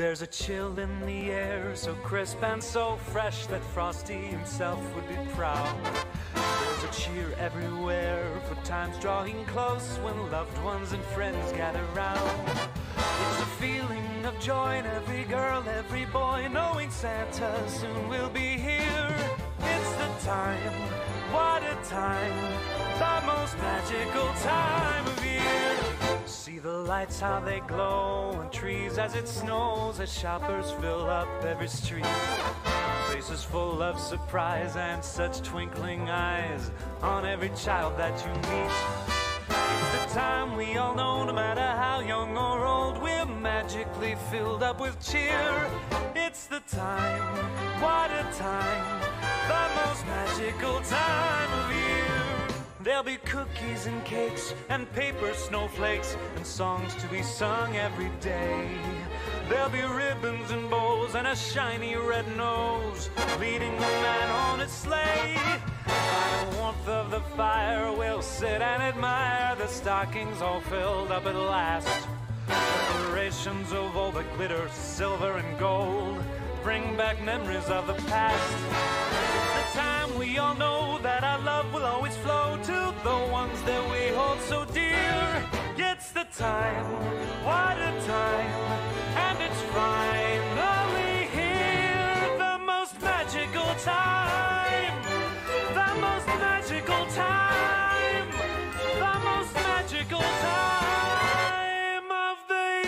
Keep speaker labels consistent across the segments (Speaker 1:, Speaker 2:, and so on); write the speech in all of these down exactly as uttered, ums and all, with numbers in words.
Speaker 1: There's a chill in the air, so crisp and so fresh that Frosty himself would be proud. There's a cheer everywhere for times drawing close when loved ones and friends gather round. It's a feeling of joy in every girl, every boy, knowing Santa soon will be here. It's the time, what a time, the most magical time of year. See the lights, how they glow on trees as it snows, as shoppers fill up every street. Faces full of surprise and such twinkling eyes on every child that you meet. It's the time we all know, no matter how young or old, we're magically filled up with cheer. It's the time, what a time, the most magical time of year. There'll be cookies and cakes and paper snowflakes and songs to be sung every day. There'll be ribbons and bows and a shiny red nose leading the man on his sleigh. By the warmth of the fire we'll sit and admire the stockings all filled up at last. Decorations of all that glitter, silver and gold, bring back memories of the past. It's the time we all know that our love will always flow to the ones that we hold so dear. It's the time, what a time, and it's finally here. The most magical time, the most magical time, the most magical time of the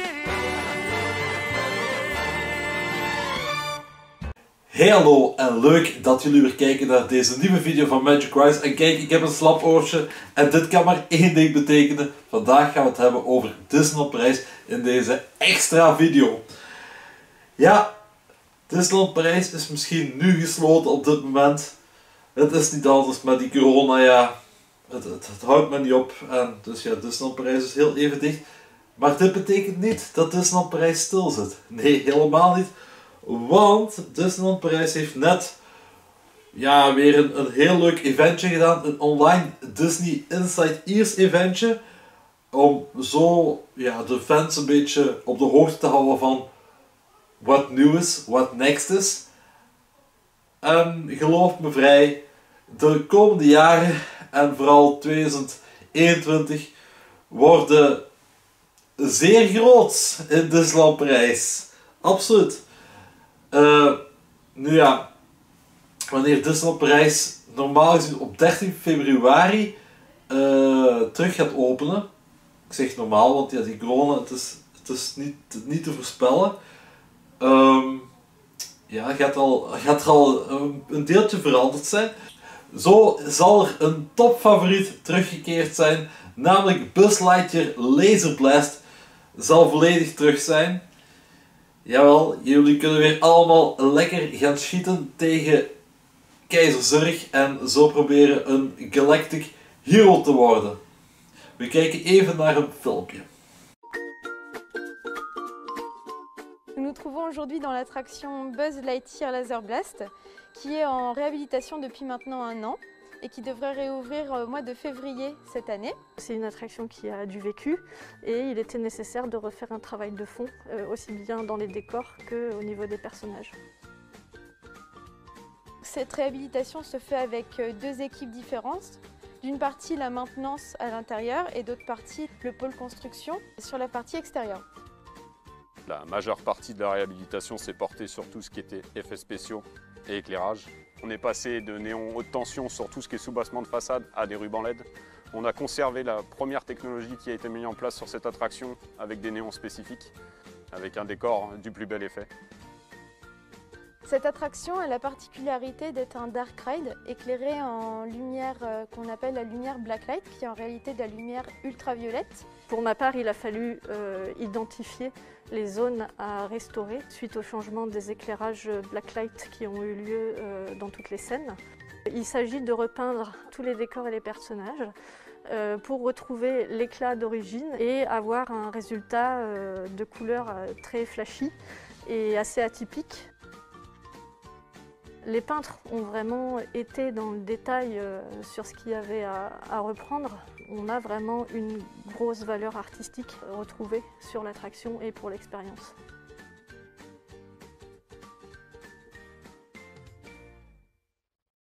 Speaker 1: year.
Speaker 2: Hey hallo en leuk dat jullie weer kijken naar deze nieuwe video van Magic Rise. En kijk, ik heb een slap oortje en dit kan maar één ding betekenen. Vandaag gaan we het hebben over Disneyland Parijs in deze extra video. Ja, Disneyland Parijs is misschien nu gesloten op dit moment. Het is niet anders met die corona, ja. Het, het, het houdt me niet op. En dus ja, Disneyland Parijs is heel even dicht. Maar dit betekent niet dat Disneyland Parijs stil zit. Nee, helemaal niet. Want Disneyland Parijs heeft net ja, weer een, een heel leuk eventje gedaan. Een online Disney Inside Ears eventje. Om zo ja, de fans een beetje op de hoogte te houden van wat nieuw is, wat next is. En geloof me vrij, de komende jaren en vooral tweeduizend eenentwintig worden zeer groot in Disneyland Parijs. Absoluut. Uh, nu ja, wanneer Disneyland Parijs normaal gezien op dertien februari uh, terug gaat openen. Ik zeg normaal, want ja, die corona, het is, het is niet, niet te voorspellen. Um, ja, gaat, al, gaat er al een, een deeltje veranderd zijn. Zo zal er een topfavoriet teruggekeerd zijn, namelijk Buzz Lightyear Laser Blast zal volledig terug zijn. Jawel, jullie kunnen weer allemaal lekker gaan schieten tegen Keizer Zurg en zo proberen een Galactic Hero te worden. We kijken even naar een filmpje.
Speaker 3: Nous nous trouvons aujourd'hui dans l'attraction Buzz Lightyear Laser Blast, qui est en réhabilitation depuis maintenant un an et qui devrait réouvrir au mois de février cette année.
Speaker 4: C'est une attraction qui a du vécu et il était nécessaire de refaire un travail de fond, euh, aussi bien dans les décors qu'au niveau des personnages.
Speaker 3: Cette réhabilitation se fait avec deux équipes différentes. D'une partie la maintenance à l'intérieur et d'autre partie le pôle construction sur la partie extérieure.
Speaker 5: La majeure partie de la réhabilitation s'est portée sur tout ce qui était effets spéciaux et éclairage. On est passé de néons haute tension sur tout ce qui est soubassement de façade à des rubans L E D. On a conservé la première technologie qui a été mise en place sur cette attraction avec des néons spécifiques, avec un décor du plus bel effet.
Speaker 3: Cette attraction a la particularité d'être un dark ride éclairé en lumière euh, qu'on appelle la lumière blacklight, qui est en réalité de la lumière ultraviolette.
Speaker 4: Pour ma part, il a fallu euh, identifier les zones à restaurer suite au changement des éclairages blacklight qui ont eu lieu euh, dans toutes les scènes. Il s'agit de repeindre tous les décors et les personnages euh, pour retrouver l'éclat d'origine et avoir un résultat euh, de couleurs euh, très flashy et assez atypique. Les peintres ont vraiment été dans le détail euh, sur ce qu'il y avait à, à reprendre. On a vraiment une grosse valeur artistique retrouvée sur l'attraction et pour l'expérience.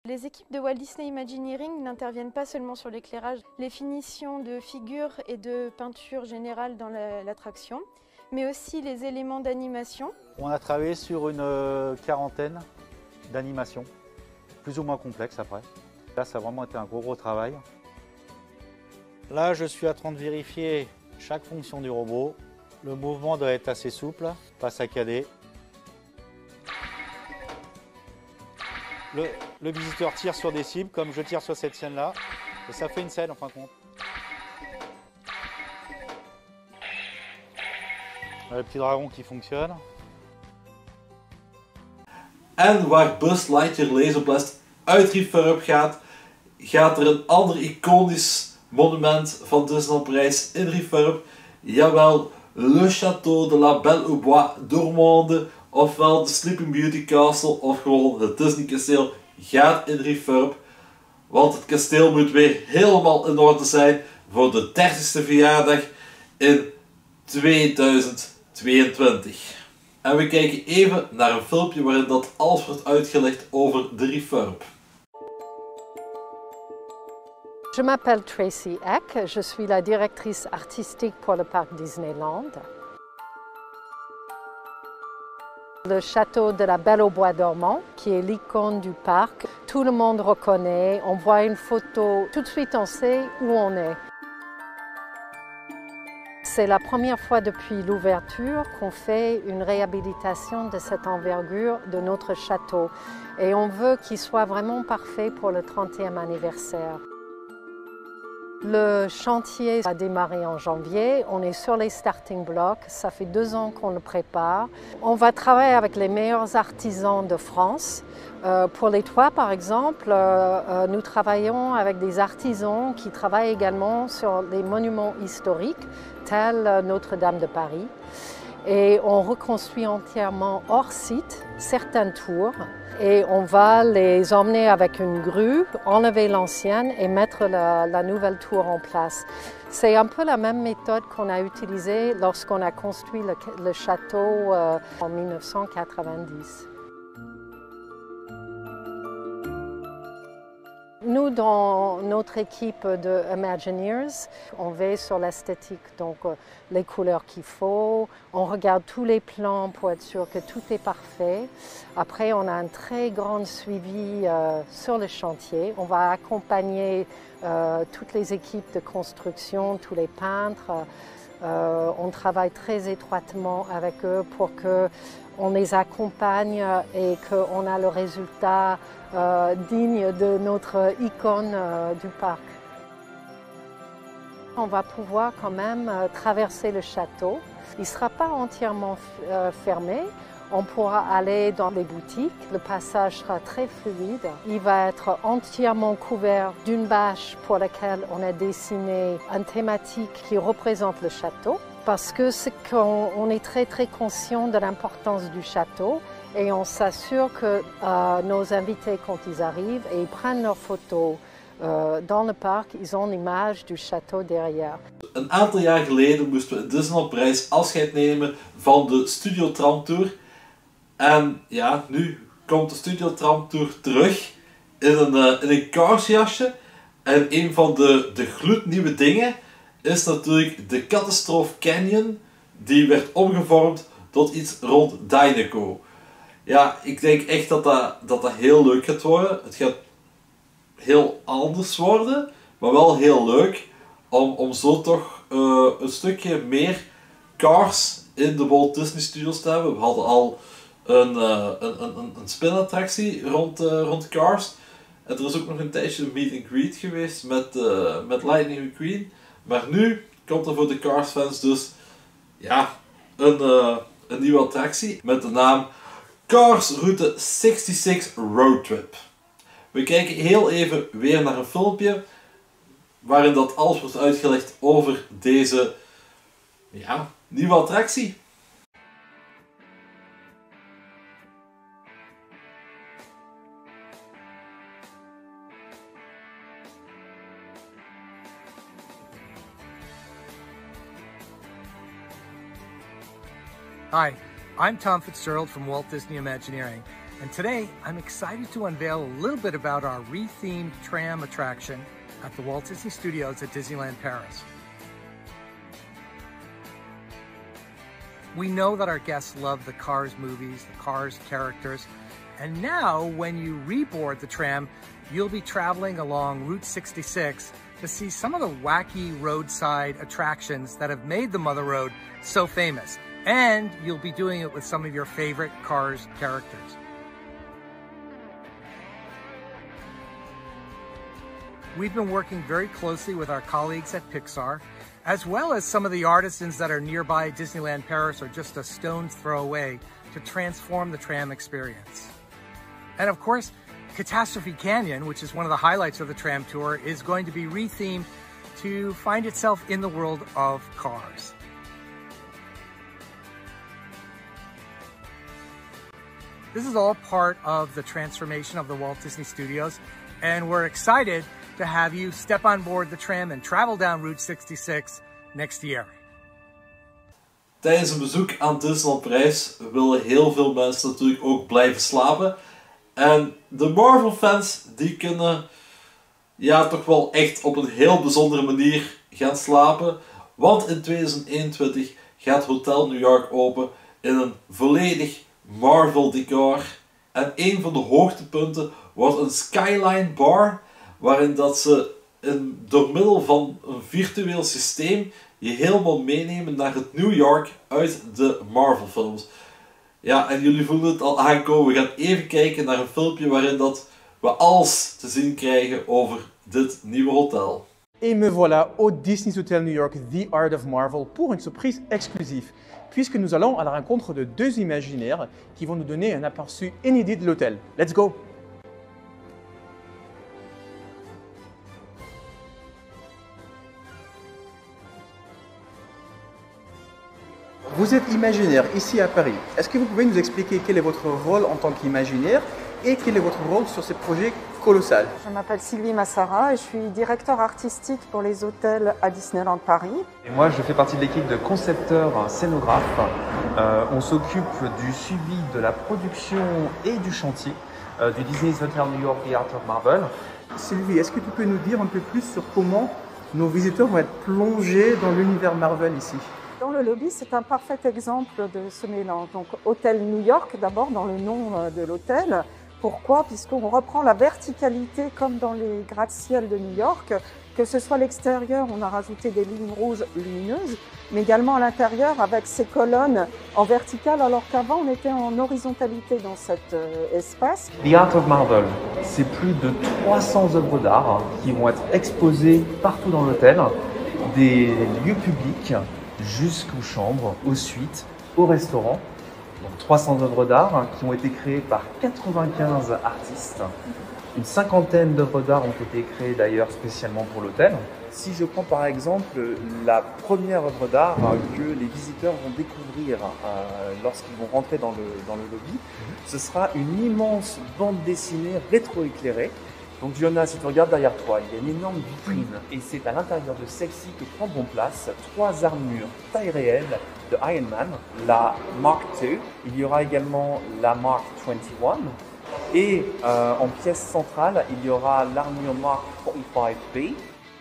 Speaker 3: Les équipes de Walt Disney Imagineering n'interviennent pas seulement sur l'éclairage, les finitions de figures et de peinture générale dans l'attraction, mais aussi les éléments d'animation.
Speaker 6: On a travaillé sur une quarantaine d'animations, plus ou moins complexes après. Là, ça a vraiment été un gros gros travail. Là, je suis en train de vérifier chaque fonction du robot. Le mouvement doit être assez souple, pas saccadé. Le, le visiteur tire sur des cibles, comme je tire sur cette scène-là, et ça fait une scène en fin de compte. Le petit dragon qui fonctionne.
Speaker 2: En waar Buzz Lightyear Laserblast uit Reef gaat, gaat er een ander iconisch monument van Disneyland Parijs in Reef. Jawel, Le Château de la Belle au Bois Dormande, ofwel de Sleeping Beauty Castle, of gewoon het Disney kasteel, gaat in Reef. Want het kasteel moet weer helemaal in orde zijn voor de dertigste verjaardag in tweeduizend tweeëntwintig. En we kijken even naar een filmpje waarin dat alles wordt uitgelegd over de refurb.
Speaker 7: Je m'appelle Tracy Eck, je suis la directrice artistique pour le parc Disneyland. Le château de la Belle au Bois dormant, qui est l'icône du parc, tout le monde reconnaît, on voit une photo, tout de suite on sait où on est. C'est la première fois depuis l'ouverture qu'on fait une réhabilitation de cette envergure de notre château. Et on veut qu'il soit vraiment parfait pour le trentième anniversaire. Le chantier a démarré en janvier, on est sur les starting blocks, ça fait deux ans qu'on le prépare. On va travailler avec les meilleurs artisans de France. Euh, pour les toits par exemple, euh, euh, nous travaillons avec des artisans qui travaillent également sur des monuments historiques tels Notre-Dame de Paris. Et on reconstruit entièrement hors site certaines tours. Et on va les emmener avec une grue, enlever l'ancienne et mettre la, la nouvelle tour en place. C'est un peu la même méthode qu'on a utilisée lorsqu'on a construit le, le château euh, en mille neuf cent quatre-vingt-dix. Nous, dans notre équipe de Imagineers, on veille sur l'esthétique, donc euh, les couleurs qu'il faut, on regarde tous les plans pour être sûr que tout est parfait. Après, on a un très grand suivi euh, sur le chantier. On va accompagner euh, toutes les équipes de construction, tous les peintres. Euh, on travaille très étroitement avec eux pour qu'on les accompagne et qu'on a le résultat euh, digne de notre icône euh, du parc. On va pouvoir quand même euh, traverser le château. Il ne sera pas entièrement euh, fermé. On pourra aller dans les boutiques. Le passage sera très fluide. Il va être entièrement couvert d'une bâche pour laquelle on a dessiné une thématique qui représente le château. Parce que c'est qu'on on est très très conscient de l'importance du château et on s'assure que euh, nos invités, quand ils arrivent et ils prennent leurs photos euh, dans le parc, ils ont l'image du château derrière.
Speaker 2: Een aantal jaar geleden moesten we in Disneyland Parijs afscheid nemen van de Studio Tram Tour. En ja, nu komt de Studio Tram Tour terug in een, uh, in een Cars jasje. En een van de, de gloednieuwe dingen is natuurlijk de Catastrophe Canyon. Die werd omgevormd tot iets rond Dinoco. Ja, ik denk echt dat dat, dat dat heel leuk gaat worden. Het gaat heel anders worden, maar wel heel leuk. Om, om zo toch uh, een stukje meer Cars in de Walt Disney Studios te hebben. We hadden al een, uh, een, een, een spin-attractie rond, uh, rond Cars. En er is ook nog een tijdje een meet and greet geweest met, uh, met Lightning McQueen. Maar nu komt er voor de Cars fans dus ja, een, uh, een nieuwe attractie met de naam Cars Route zesenzestig Road Trip. We kijken heel even weer naar een filmpje waarin dat alles wordt uitgelegd over deze ja, nieuwe attractie.
Speaker 8: Hi, I'm Tom Fitzgerald from Walt Disney Imagineering, And today, I'm excited to unveil a little bit about our re-themed tram attraction at the Walt Disney Studios at Disneyland Paris. We know that our guests love the Cars movies, the Cars characters, and now when you reboard the tram, you'll be traveling along Route sixty-six to see some of the wacky roadside attractions that have made the Mother Road so famous. And you'll be doing it with some of your favorite Cars characters. We've been working very closely with our colleagues at Pixar, as well as some of the artisans that are nearby Disneyland Paris or just a stone's throw away to transform the tram experience. And of course, Catastrophe Canyon, which is one of the highlights of the tram tour, is going to be rethemed to find itself in the world of Cars. This is all part of the transformation of the Walt Disney Studios, and we're excited to have you step on board the tram and travel down Route sixty-six next year.
Speaker 2: Tijdens een bezoek aan Disneyland Parijs willen heel veel mensen natuurlijk ook blijven slapen. En de Marvel fans die kunnen ja, toch wel echt op een heel bijzondere manier gaan slapen. Want in tweeduizend eenentwintig gaat Hotel New York open in een volledig Marvel decor. En een van de hoogtepunten wordt een Skyline Bar, waarin dat ze in, door middel van een virtueel systeem je helemaal meenemen naar het New York uit de Marvel films. Ja, en jullie voelen het al aankomen. We gaan even kijken naar een filmpje waarin dat we alles te zien krijgen over dit nieuwe hotel.
Speaker 9: Et me voilà au Disney's Hotel New York, The Art of Marvel, pour une surprise exclusive, puisque nous allons à la rencontre de deux imaginaires qui vont nous donner un aperçu inédit de l'hôtel. Let's go! Vous êtes imaginaire ici à Paris. Est-ce que vous pouvez nous expliquer quel est votre rôle en tant qu'imaginaire et quel est votre rôle sur ces projets colossaux?
Speaker 10: Je m'appelle Sylvie Massara et je suis directeur artistique pour les hôtels à Disneyland Paris.
Speaker 11: Et moi, je fais partie de l'équipe de concepteurs scénographes. Euh, on s'occupe du suivi de la production et du chantier euh, du Disney's Hotel New York, The Art of Marvel.
Speaker 9: Sylvie, est-ce que tu peux nous dire un peu plus sur comment nos visiteurs vont être plongés dans l'univers Marvel ici?
Speaker 10: Dans le lobby, c'est un parfait exemple de ce mélange. Donc, Hôtel New York, d'abord dans le nom de l'hôtel. Pourquoi? Puisqu'on reprend la verticalité comme dans les gratte-ciel de New York. Que ce soit l'extérieur, on a rajouté des lignes rouges lumineuses, mais également à l'intérieur avec ces colonnes en verticale, alors qu'avant on était en horizontalité dans cet euh, espace.
Speaker 11: The Art of Marvel, c'est plus de trois cents œuvres d'art qui vont être exposées partout dans l'hôtel, des lieux publics jusqu'aux chambres, aux suites, au restaurant. Donc trois cents œuvres d'art qui ont été créées par quatre-vingt-quinze artistes. Une cinquantaine d'œuvres d'art ont été créées d'ailleurs spécialement pour l'hôtel.
Speaker 9: Si je prends par exemple la première œuvre d'art que les visiteurs vont découvrir euh, lorsqu'ils vont rentrer dans le, dans le lobby, ce sera une immense bande dessinée rétroéclairée. Donc Jonas, si tu regardes derrière toi, il y a une énorme vitrine et c'est à l'intérieur de celle-ci que prendront place trois armures taille réelle de Iron Man, la Mark deux, il y aura également la Mark vingt et un et euh, en pièce centrale, il y aura l'armure Mark quarante-cinq B.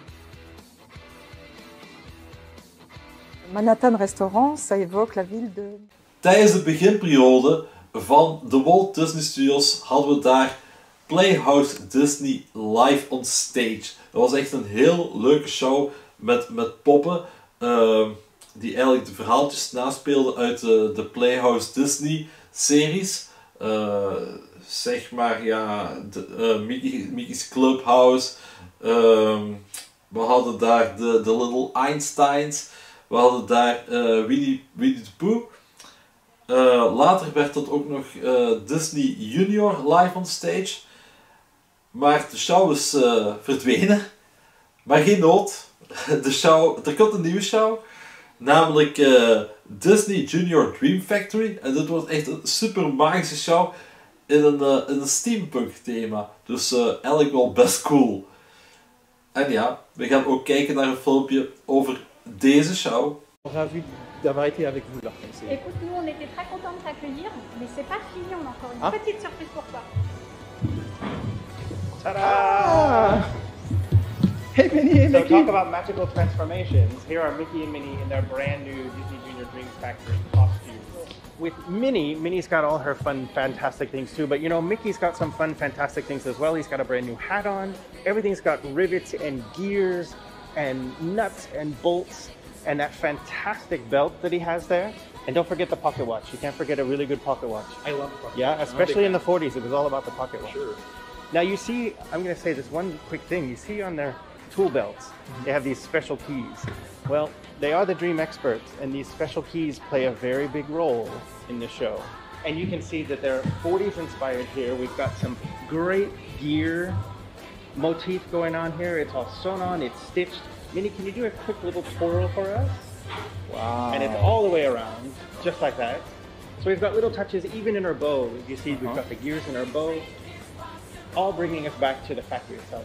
Speaker 10: Manhattan Restaurant, ça évoque la ville de...
Speaker 2: Tijdens de beginperiode van de Walt Disney Studios hadden we daar Playhouse Disney Live on Stage. Dat was echt een heel leuke show met, met poppen uh, die eigenlijk de verhaaltjes naspeelden uit de, de Playhouse Disney series. Uh, zeg maar ja, de, uh, Mickey, Mickey's Clubhouse. Uh, we hadden daar de, de Little Einsteins. We hadden daar uh, Winnie, Winnie the Pooh. Uh, later werd dat ook nog uh, Disney Junior Live on Stage. Maar de show is uh, verdwenen. Maar geen nood. De show, er komt een nieuwe show. Namelijk uh, Disney Junior Dream Factory. En dit wordt echt een super magische show. In een, uh, in een steampunk thema. Dus uh, eigenlijk wel best cool. En ja, we gaan ook kijken naar een filmpje over deze show.
Speaker 9: On aura vu
Speaker 12: d'avoir été avec vous là.
Speaker 13: Écoute, nous on était très contents de t'accueillir, mais c'est pas fini, on a encore une
Speaker 12: ah.
Speaker 13: petite surprise pour toi.
Speaker 14: Ta-da!
Speaker 12: Ah. Hey Minnie, hey
Speaker 14: so
Speaker 12: Mickey!
Speaker 14: Talk about magical transformations. Here are Mickey and Minnie in their brand new Disney Junior Dreams Factory costumes. With Minnie, Minnie's got all her fun, fantastic things too, but you know, Mickey's got some fun, fantastic things as well. He's got a brand new hat on. Everything's got rivets and gears and nuts and bolts and that fantastic belt that he has there. And don't forget the pocket watch. You can't forget a really good pocket watch.
Speaker 12: I love pocket
Speaker 14: Yeah,
Speaker 12: watch.
Speaker 14: especially in the forties, it was all about the pocket watch.
Speaker 12: Sure.
Speaker 14: Now you see, I'm going to say this one quick thing. You see on their tool belts, mm-hmm. they have these special keys. Well, they are the Dream experts, and these special keys play a very big role in the show. And you can see that they're forties inspired here. We've got some great gear motif going on here. It's all sewn on, it's stitched. Minnie, can you do a quick little twirl for us?
Speaker 12: Wow.
Speaker 14: And it's all the way around, just like that. So we've got little touches even in our bow. You see, uh-huh. we've got the gears in our bow, all bringing us back to the factory itself.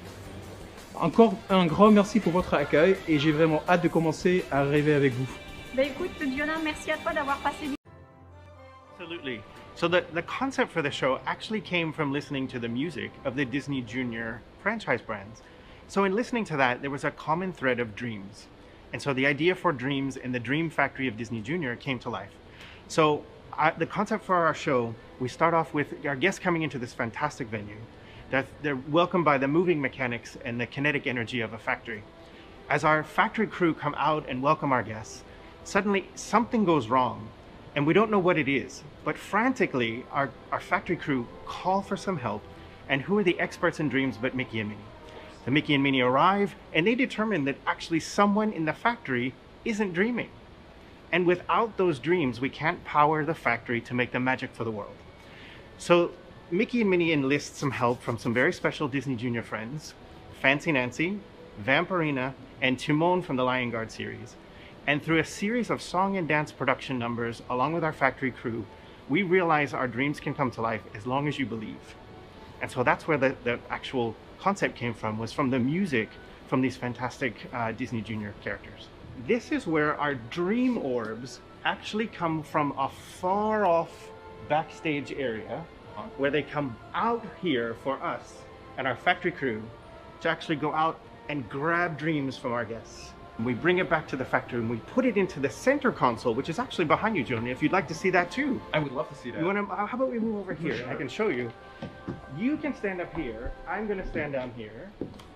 Speaker 12: Encore un grand merci pour votre accueil et j'ai vraiment hâte de commencer à rêver avec vous.
Speaker 13: Bah écoute, Diona, merci à toi d'avoir passé du...
Speaker 14: Absolutely. So the, the concept for the show actually came from listening to the music of the Disney Junior franchise brands. So in listening to that, there was a common thread of dreams. And so the idea for Dreams and the Dream Factory of Disney Junior came to life. So uh, the concept for our show, we start off with our guests coming into this fantastic venue. That they're welcomed by the moving mechanics and the kinetic energy of a factory. As our factory crew come out and welcome our guests, suddenly something goes wrong and we don't know what it is. But frantically, our, our factory crew call for some help, and who are the experts in dreams but Mickey and Minnie? The Mickey and Minnie arrive and they determine that actually someone in the factory isn't dreaming. And without those dreams, we can't power the factory to make the magic for the world. So Mickey and Minnie enlist some help from some very special Disney Junior friends, Fancy Nancy, Vampirina, and Timon from the Lion Guard series. And through a series of song and dance production numbers, along with our factory crew, we realize our dreams can come to life as long as you believe. And so that's where the, the actual concept came from, was from the music from these fantastic uh, Disney Junior characters. This is where our dream orbs actually come from a far off backstage area, where they come out here for us and our factory crew to actually go out and grab dreams from our guests. We bring it back to the factory and we put it into the center console, which is actually behind you, Joni, if you'd like to see that too.
Speaker 12: I would love to see that.
Speaker 14: You want to, how about we move over here?
Speaker 12: Sure.
Speaker 14: I can show you. You can stand up here. I'm going to stand down here.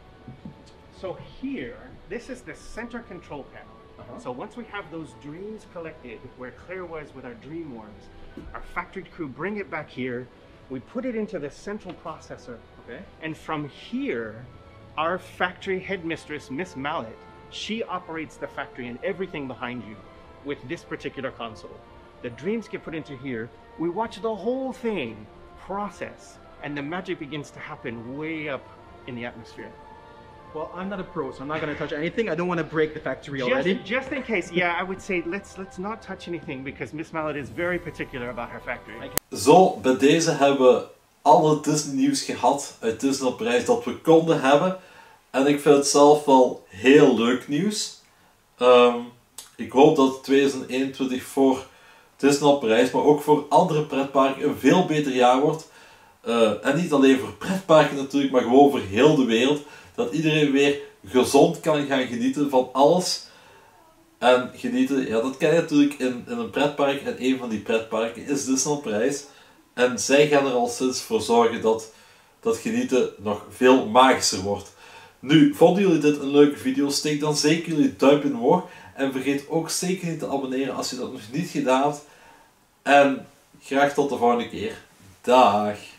Speaker 14: So here, this is the center control panel. Uh-huh. So once we have those dreams collected, where Claire was with our dream orbs, our factory crew bring it back here. We put it into the central processor.
Speaker 12: Okay.
Speaker 14: And from here, our factory headmistress, Miss Mallet, she operates the factory and everything behind you with this particular console. The dreams get put into here. We watch the whole thing process, and the magic begins to happen way up in the atmosphere.
Speaker 12: Well, I'm not a pro, so I'm not going to touch anything. I don't want to break the factory
Speaker 14: just,
Speaker 12: already.
Speaker 14: Just in case, yeah, I would say let's let's not touch anything because Miss Mallet is very particular about her factory.
Speaker 2: Zo, bij deze hebben we alle Disney nieuws gehad uit Disney op reis dat we konden hebben. En ik vind het zelf wel heel leuk nieuws. Um, ik hoop dat tweeduizend eenentwintig voor Disney op reis, maar ook voor andere pretparken een veel beter jaar wordt. Uh, en niet alleen voor pretparken natuurlijk, maar gewoon voor heel de wereld. Dat iedereen weer gezond kan gaan genieten van alles. En genieten, ja, dat kan je natuurlijk in, in een pretpark. En een van die pretparken is Disney op reis. En zij gaan er al sinds voor zorgen dat dat genieten nog veel magischer wordt. Nu, vonden jullie dit een leuke video? Steek dan zeker jullie duimpje omhoog. En vergeet ook zeker niet te abonneren als je dat nog niet gedaan hebt. En graag tot de volgende keer. Dag!